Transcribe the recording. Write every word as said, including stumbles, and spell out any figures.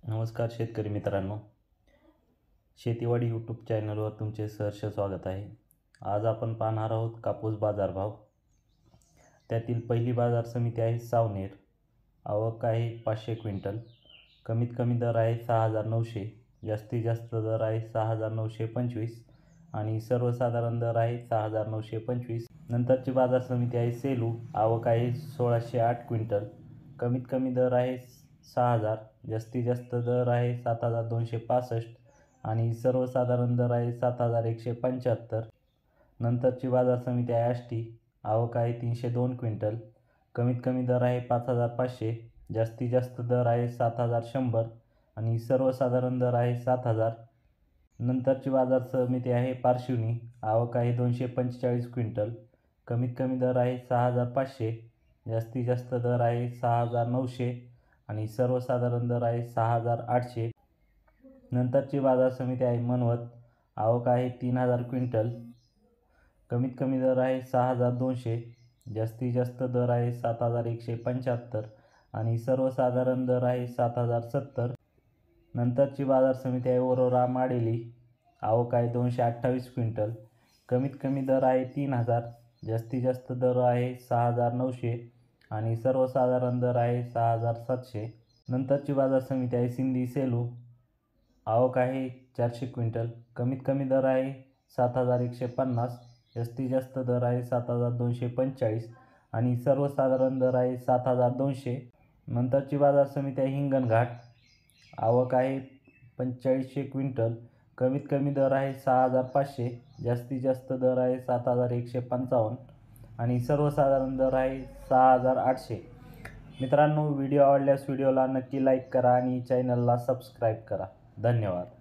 नमस्कार शेतकरी मित्रांनो, शेतीवाडी यूट्यूब चॅनलवर तुमचे सहर्ष स्वागत आहे। आज आपण पाहणार आहोत कापूस बाजारभाव। त्यातील पहिली बाजार समिती आहे सावनेर। आवक आहे पाचशे क्विंटल। कमीत कमी दर आहे सहा हजार नऊशे, जास्तीत जास्त दर आहे सहा हजार नऊशे पंचवीस आणि सर्वसाधारण दर आहे सहा हजार नऊशे पंचवीस। नंतरची बाजार समिती आहे सेलू। आवक आहे सोळाशे आठ क्विंटल। कमीत कमी दर आहे सहा हजार, जास्तीत जास्त दर आहे सात हजार दोनशे पासष्ट आणि सर्वसाधारण दर आहे सात हजार एकशे पंच्याहत्तर। नंतरची बाजार समिती आहे आष्टी। आवक आहे तीनशे दोन क्विंटल। कमीत कमी दर आहे पाच हजार पाचशे, जास्तीत जास्त दर आहे सात हजार शंभर आणि सर्वसाधारण दर आहे सात हजार। नंतरची बाजार समिती आहे पारशिवनी। आवक आहे दोनशे पंचेचाळीस क्विंटल। कमीत कमी दर आहे सहा हजार पाचशे, जास्तीत जास्त दर आहे सहा हजार नऊशे आणि सर्वसाधारण दर आहे सहा हजार आठशे। नंतरची बाजार समिती आहे मनवत। आवक आहे तीन हजार क्विंटल। कमीत कमी दर आहे सहा हजार दोनशे, जास्तीत जास्त दर आहे सात हजार एकशे पंच्याहत्तर आणि सर्वसाधारण दर आहे सात हजार सत्तर। नंतरची बाजार समिती आहे वरोरा माडेली। आवक आहे दोनशे अठ्ठावीस क्विंटल। कमीत कमी दर आहे तीन हजार, जास्तीत जास्त दर आहे सहा हजार नऊशे आणि सर्वसाधारण दर आहे सहा हजार सातशे। नंतरची बाजार समिती आहे सिंधी सेलू। आवक आहे चारशे क्विंटल। कमीत कमी दर आहे सात हजार एकशे पन्नास, जास्तीत जास्त दर आहे सात हजार दोनशे पंचेचाळीस आणि सर्वसाधारण दर आहे सात हजार दोनशे। नंतरची बाजार समिती आहे हिंगणघाट। आवक आहे पंचेचाळीसशे क्विंटल। कमीत कमी दर आहे सहा हजार पाचशे, जास्तीत जास्त दर आहे सात हजार एकशे पंचावन्न आणि सर्वसाधारण दर आहे सहा हजार आठशे। मित्रांनो, व्हिडिओ आवडल्यास व्हिडिओला नक्की लाईक करा आणि चॅनलला सबस्क्राईब करा। धन्यवाद।